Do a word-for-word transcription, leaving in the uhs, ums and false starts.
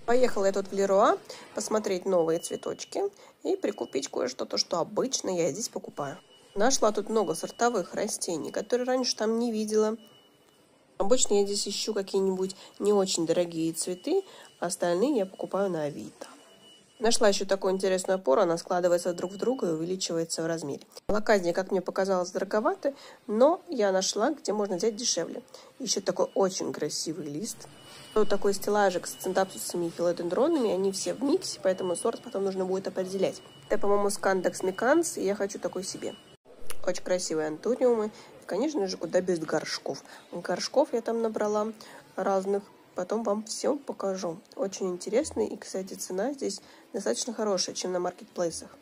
Поехала я тут в Леруа посмотреть новые цветочки и прикупить кое-что, то, что обычно я здесь покупаю. Нашла тут много сортовых растений, которые раньше там не видела. Обычно я здесь ищу какие-нибудь не очень дорогие цветы, а остальные я покупаю на Авито. Нашла еще такую интересную опору, она складывается друг в друга и увеличивается в размере. Лаказния, как мне показалось, дороговато, но я нашла, где можно взять дешевле. Еще такой очень красивый лист. Вот такой стеллажик с центапсусами и филодендронами, они все в миксе, поэтому сорт потом нужно будет определять. Это, по-моему, скандекс миканс, и я хочу такой себе. Очень красивые антуриумы. Конечно же, куда без горшков. Горшков я там набрала разных. Потом вам все покажу. Очень интересный. И, кстати, цена здесь достаточно хорошая, чем на маркетплейсах.